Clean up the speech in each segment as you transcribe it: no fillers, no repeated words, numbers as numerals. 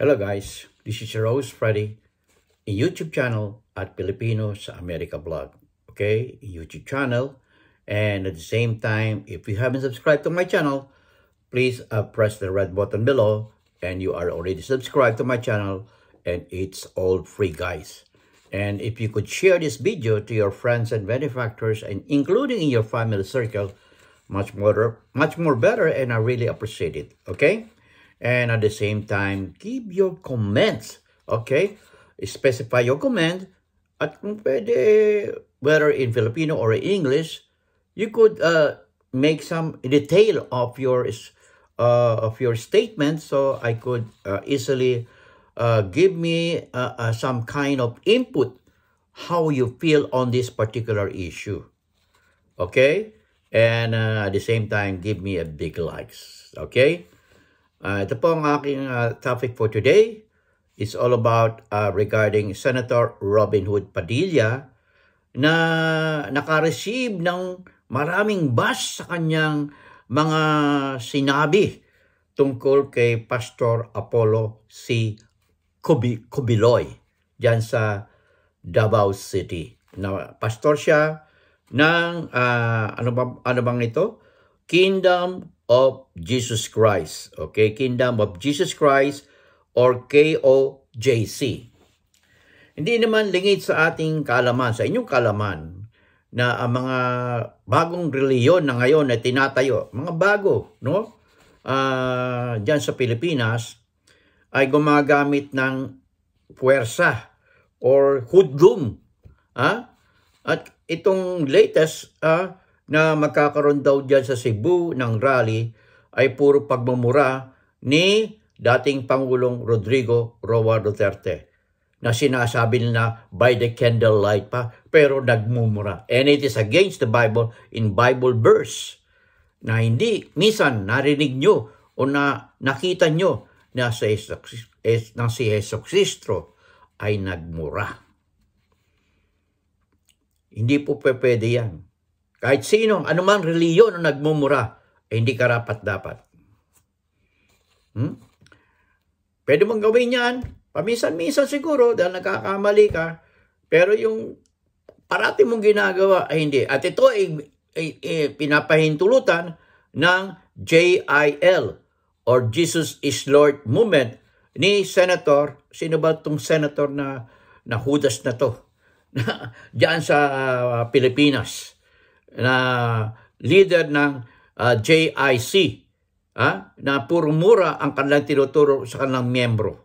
Hello guys, this is your host Freddy, a YouTube channel at Filipino sa America Vlog. Okay, a YouTube channel. And at the same time, if you haven't subscribed to my channel, please press the red button below. And you are already subscribed to my channel. And it's all free, guys. And if you could share this video to your friends and benefactors, and including in your family circle, much more better, and I really appreciate it. Okay. And at the same time, give your comments, okay? Specify your comment, at kung pwede, whether in Filipino or in English, you could make some detail of your statement, so I could easily give me some kind of input how you feel on this particular issue, okay? And at the same time, give me a big likes, okay? Ito po ang aking topic for today. It's all about regarding Senator Robin Hood Padilla na naka-receive ng maraming bash sa kanyang mga sinabi tungkol kay Pastor Apollo C. Cubiloy dyan sa Davao City. Na pastor siya ng ano bang ito? Kingdom of Jesus Christ. Okay, Kingdom of Jesus Christ or KOJC. Hindi naman lingid sa ating kaalaman, sa inyong kaalaman, na ang mga bagong reliyon na ngayon na tinatayo, mga bago, no? Diyan sa Pilipinas, ay gumagamit ng puwersa or hoodlum. At itong latest, na magkakaroon daw dyan sa Cebu ng rally ay puro pagmumura ni dating Pangulong Rodrigo Roa Duterte na sinasabi nila by the candlelight pa pero nagmumura. And it is against the Bible in Bible verse na hindi minsan narinig nyo o nakita nyo na si Jesucristo ay nagmura. Hindi po pwede yan. Kahit sino, anumang reliyon na nagmumura, hindi karapat-dapat. Pwede mong gawin yan, paminsan-minsan siguro, dahil nagkakamali ka, pero yung parati mong ginagawa ay hindi. At ito ay pinapahintulutan ng JIL or Jesus is Lord movement ni Senator, sino ba itong Senator na Judas na to? Diyan sa Pilipinas. Na leader ng JIC, na puro mura ang kanilang tinuturo sa kanilang miyembro.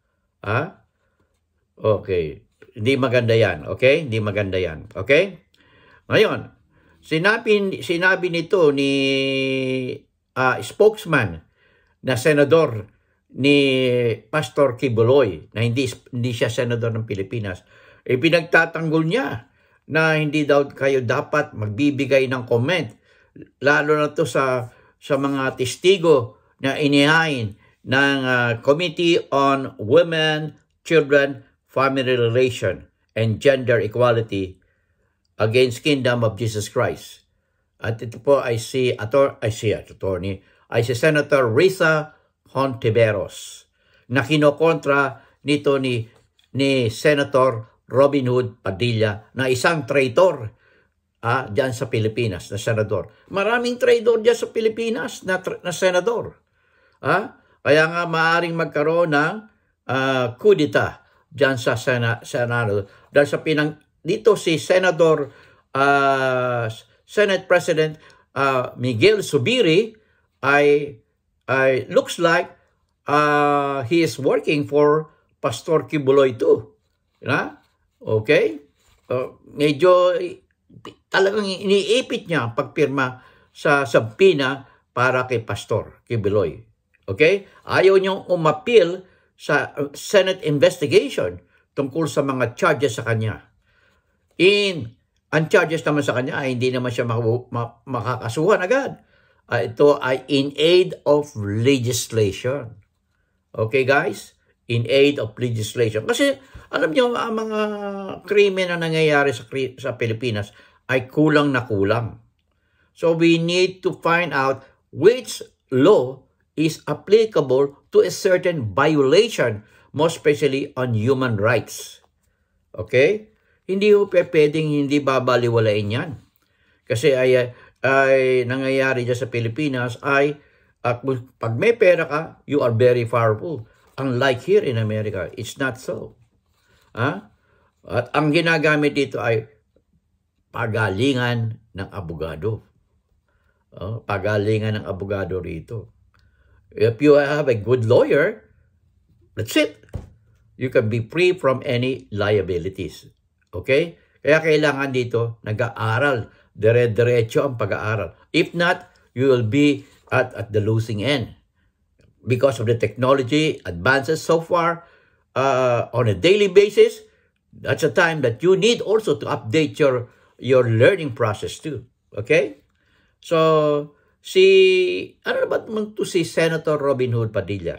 Okay. Hindi maganda yan. Okay? Hindi maganda yan. Okay? Ngayon, sinabi nito ni spokesman na senador ni Pastor Cubiloy, na hindi siya senador ng Pilipinas, pinagtatanggol niya na hindi daw kayo dapat magbibigay ng comment, lalo na to sa mga testigo na inihain ng Committee on Women, Children, Family Relation, and Gender Equality against Kingdom of Jesus Christ. At ito po ay si Senator Risa Hontiveros na kinokontra nito ni Senator Robin Hood Padilla na isang traitor dyan sa Pilipinas na senador. Maraming traitor dyan sa Pilipinas na senador. Kaya nga maaaring magkaroon ng kudita dyan sa Senado. Dahil sa dito si Senate President Miguel Zubiri ay looks like he is working for Pastor Cubiloy too. Okay? Medyo talagang iniipit niya ang pagpirma sa sabpina para kay Pastor Cubiloy. Okay? Ayaw niyang umapil sa Senate investigation tungkol sa mga charges sa kanya. Ang charges naman sa kanya ay hindi naman siya makakasuhan agad. Ito ay in aid of legislation. Okay, guys? In aid of legislation. Kasi alam niyo, ang mga krimen na nangyayari sa Pilipinas ay kulang na kulang. So we need to find out which law is applicable to a certain violation, most especially on human rights. Okay? Hindi ho pwedeng hindi babaliwalain yan. Kasi ay nangyayari dyan sa Pilipinas ay pag may pera ka, you are very powerful. Unlike here in America, it's not so. At ang ginagamit dito ay pagalingan ng abogado. Pagalingan ng abogado rito. If you have a good lawyer, that's it. You can be free from any liabilities. Okay? Kaya kailangan dito nag-aaral. Dire-diretso ang pag-aaral. If not, you will be at the losing end. Because of the technology advances so far on a daily basis, that's a time that you need also to update your learning process too. Okay? So, ano ba to si Senator Robin Hood Padilla?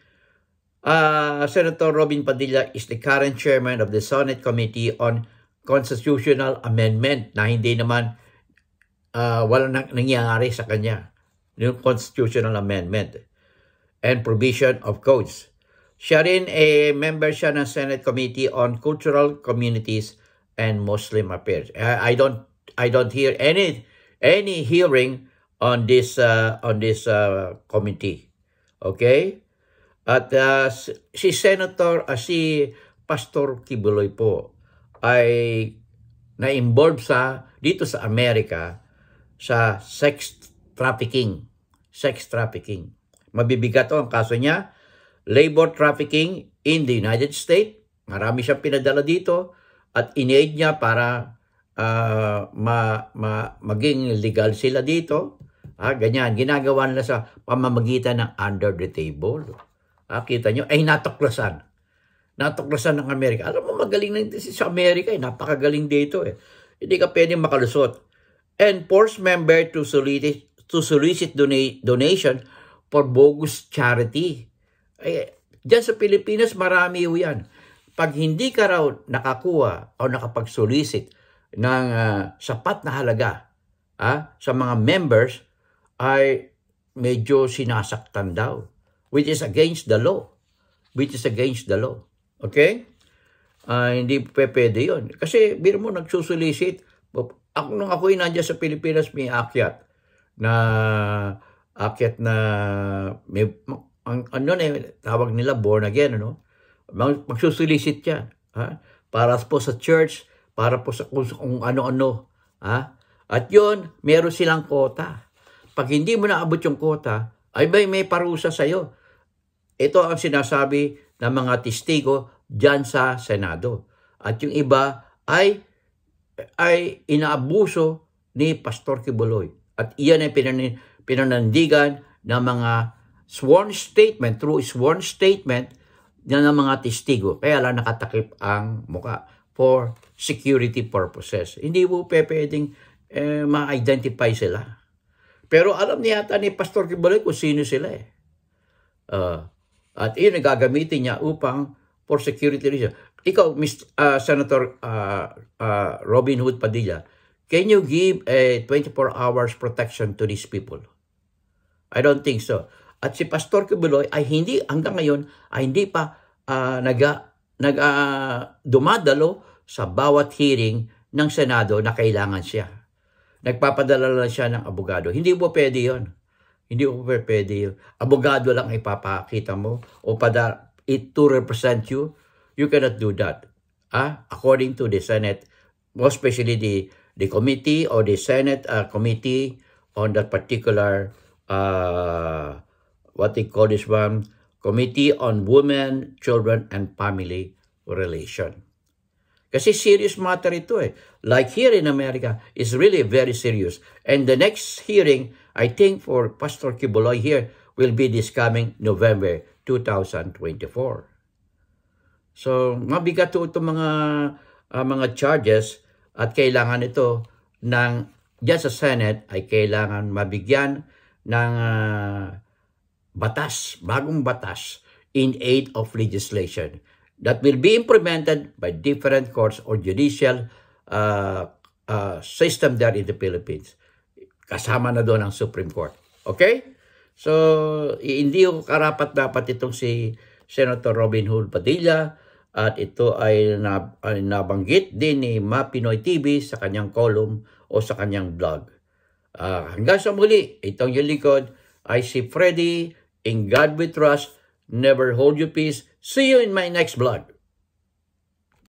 Senator Robin Padilla is the current chairman of the Senate Committee on Constitutional Amendment na hindi naman walang nangyayari sa kanya. Yung Constitutional Amendment and Provision of Codes. Siya rin member siya ng Senate Committee on Cultural Communities and Muslim Affairs. I don't hear any hearing on this committee. Okay? At si Pastor Kibuloy po ay na-involve dito sa Amerika sa sex trafficking. Mabibigat ang kaso niya. Labor trafficking in the United States. Marami siyang pinadala dito at in-aid niya para maging legal sila dito. Ganyan. Ginagawa nila sa pamamagitan ng under the table. Kita nyo, ay natuklasan. Natuklasan ng Amerika. Alam mo, magaling na sa Amerika. Napakagaling dito. Hindi ka pwedeng makalusot. And force member to solicit donation for bogus charity. Diyan sa Pilipinas, marami yan. Pag hindi ka raw nakakuha o nakapag-solicit ng sapat na halaga sa mga members, ay medyo sinasaktan daw. Which is against the law. Okay? Hindi pwede yun. Kasi, biro mo, nagsusulisit. Nung ako'y nandiyan sa Pilipinas, may akyat na may, tawag nila born again, magsusulisit yan. Para po sa church, para po sa kung ano-ano. At yun, meron silang quota. Pag hindi mo naabot yung quota, ay may parusa sa'yo. Ito ang sinasabi ng mga testigo dyan sa Senado. At yung iba ay inaabuso ni Pastor Kibuloy. At iyan ay pinanandigan ng mga sworn statement, through sworn statement ng mga testigo. Kaya lang nakatakip ang muka for security purposes. Hindi mo pwedeng ma-identify sila. Pero alam niya yata ni Pastor Kibuloy kung sino sila at iyon ay gagamitin niya upang for security reason. Ikaw, Senator Robin Hood Padilla, can you give a 24 hours protection to these people? I don't think so. At si Pastor Kibuloy ay hanggang ngayon, ay hindi pa dumadalo sa bawat hearing ng Senado na kailangan siya. Nagpapadala lang siya ng abogado. Hindi po pwede yun. Hindi po pwede yun. Abogado lang ipapakita mo o to represent you. You cannot do that. According to the Senate, most especially the committee or the Senate committee on that particular what they call this one, Committee on Women, Children, and Family Relation. Kasi serious matter ito Like here in America, it's really very serious. And the next hearing, I think for Pastor Kibuloy here, will be this coming November 2024. So, mabigat ito mga charges at kailangan ito diyan sa Senate ay kailangan mabigyan ng bagong batas in aid of legislation that will be implemented by different courts or judicial system there in the Philippines. Kasama na doon ang Supreme Court. Okay? So, hindi ko karapat-dapat itong si Senator Robin Hood Padilla at ito ay nabanggit din ni Mapinoy TV sa kanyang column o sa kanyang blog. Hanggang sa muli, itong yung likod, I see Freddy, in God we trust, never hold your peace. See you in my next vlog.